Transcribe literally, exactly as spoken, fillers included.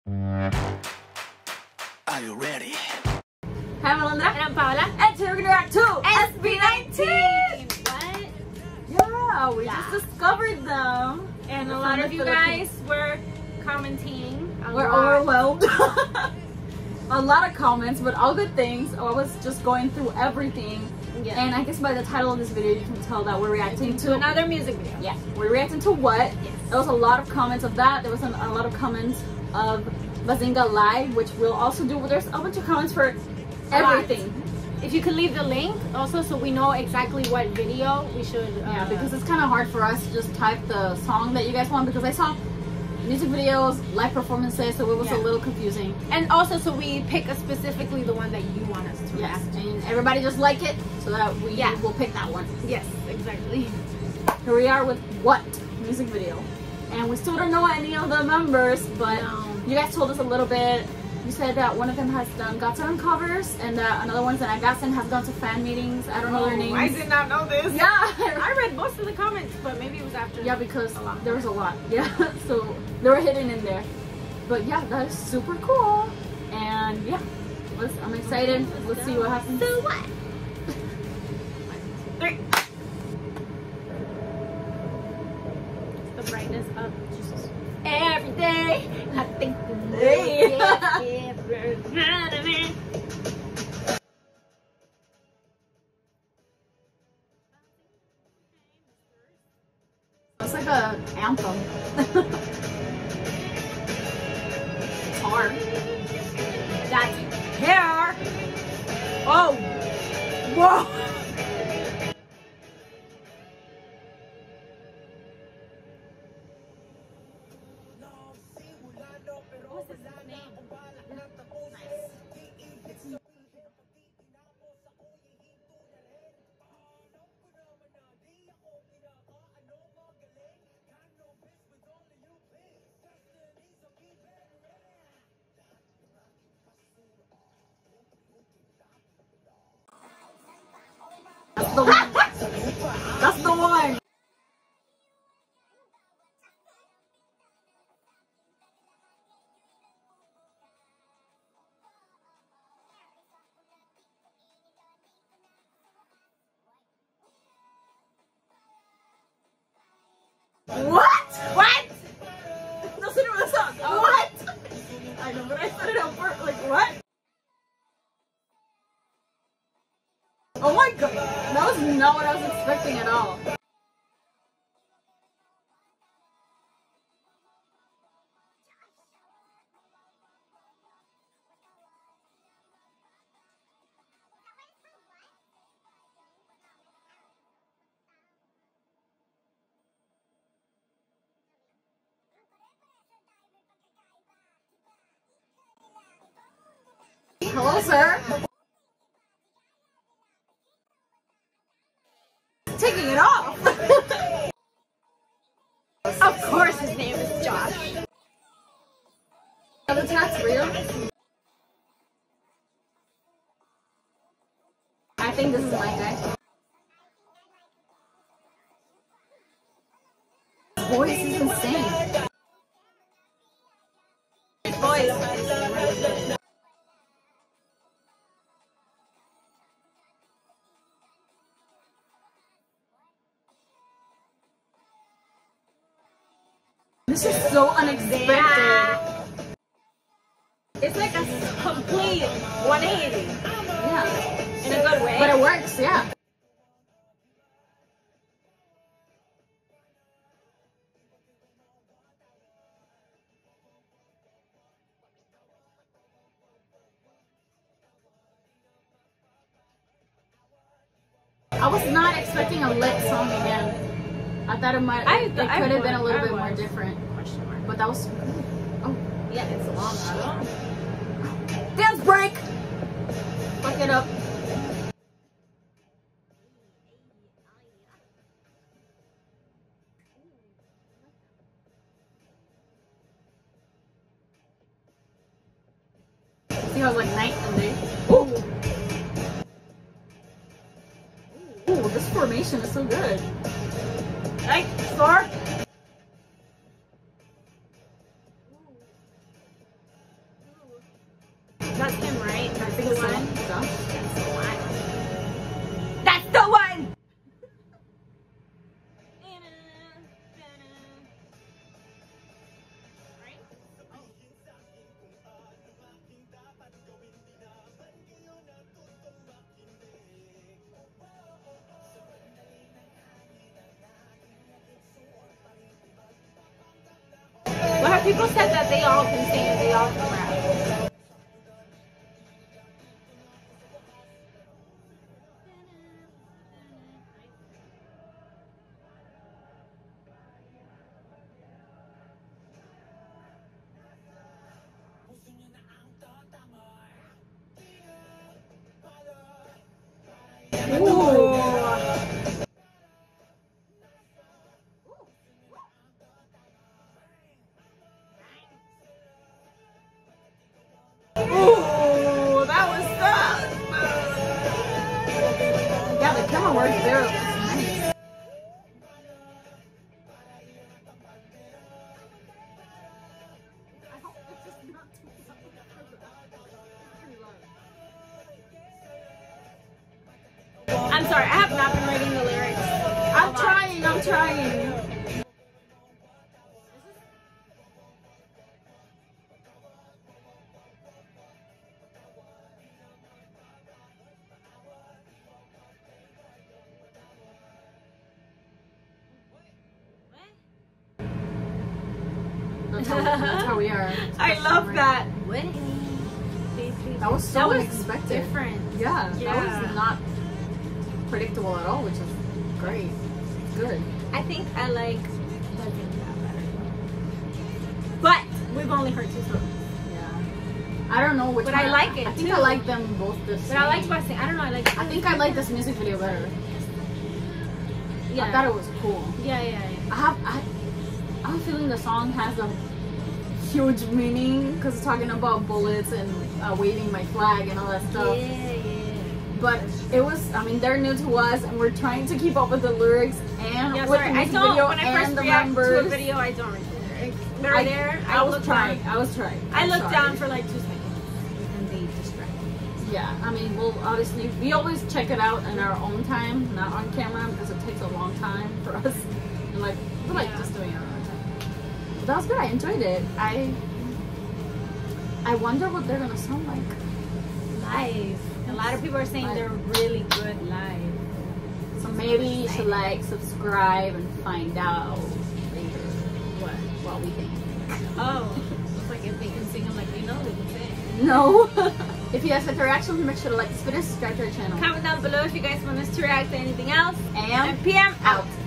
Are you ready? Hi, I'm Alondra. And I'm Paola. And today we're gonna react to S B nineteen! What? Yeah, we Yeah. just discovered them. And We're a lot from of the you Philippines. guys were commenting. A We're lot. overwhelmed. A lot of comments, but all good things. I was just going through everything. Yeah. And I guess by the title of this video, you can tell that we're reacting to to another music video. Yeah, we're reacting to what? Yes. There was a lot of comments of that. There was an, a lot of comments of Bazinga Live, which we'll also do. There's a bunch of comments for everything. If you could leave the link also, so we know exactly what video we should. Uh, Yeah, because it's kind of hard for us to just type the song that you guys want, because I saw music videos, live performances, so it was Yeah. a little confusing. and also so we pick a specifically the one that you want us to Yes, react to. and everybody just like it, so that we Yeah. will pick that one. Yes, exactly. Here we are with What music video, and we still don't know any of the members, but No. you guys told us a little bit. You said that one of them has done Gatsen covers, and that another one that Gatsen has gone to fan meetings. I don't know their names. I did not know this. Yeah, I read most of the comments, but maybe it was after. yeah, because a lot. there was a lot. Yeah, so they were hidden in there. But yeah, that is super cool, and yeah, let's, I'm excited. Let's see what happens. So what? Three. The brightness of Jesus. Every day, I think the Hey. It's like a anthem. It's hard. That's hair. Oh, whoa. What's his name? That's the one. That's the one. What? What? Listen to the song. What? I know, but I said it on purpose. Like, what? Oh my god. That was not what I was expecting at all. Hello, sir. Taking it off. Of course, his name is Josh. Are the tats real? I think this is my guy. His voice is insane. His voice. This is so unexpected. Yeah. It's like a complete one eighty. Yeah. In a good way. But it works, yeah. I was not expecting a lit song again. I thought it might, I- it could I have been a was- little I bit more was. different. Question mark. But that was, oh, Yeah, it's long. Long. dance break! Fuck it up. See how it's like night and day. Ooh! Ooh, this formation is so good. Right, score. think the so. one? Yeah. That's the one. That's the one! Well, have people said that they all can sing and they all can rap? Ooh, that was so smooth. Yeah, the camera work there was nice. I hope it's just not too loud. I'm sorry, I have not been reading the lyrics. I'm trying, I'm trying. That's how, that's how we are. I love that. That was so That was unexpected. different. Yeah, Yeah. that was not predictable at all, which is great. Good. I think I like Legend better. But we've only heard two songs. Yeah. I don't know which But one. I like it, I think too. I like them both the same. But I like Busting. I don't know. I like. I think I like this music video better. Yeah. I thought it was cool. Yeah, yeah, yeah. I have I, I have a feeling the song has a huge meaning because it's talking about bullets and uh, waving my flag and all that stuff. Yeah, yeah. But it was, I mean, they're new to us and we're trying to keep up with the lyrics and Yeah, with sorry. the I music don't. video When I and first the react numbers. to a video, I don't read the lyrics. They're I, there. I, was look trying. down. I was trying. I I'm looked sorry. down for like two seconds, and they distracted me. Yeah, I mean, well, obviously, we always check it out in our own time, not on camera, because it takes a long time for us. And like, we're like Yeah. just doing it on our time. But that was good. I enjoyed it. I I wonder what they're gonna sound like. Live. A lot of people are saying Live. they're really good live. So maybe you should like, subscribe, and find out later What? what we think. Oh, it's like if they can sing them like we know they can sing. No. If you guys like the reaction, make sure to like this video, subscribe to our channel. Comment down below if you guys want us to react to anything else. And And P M out. out.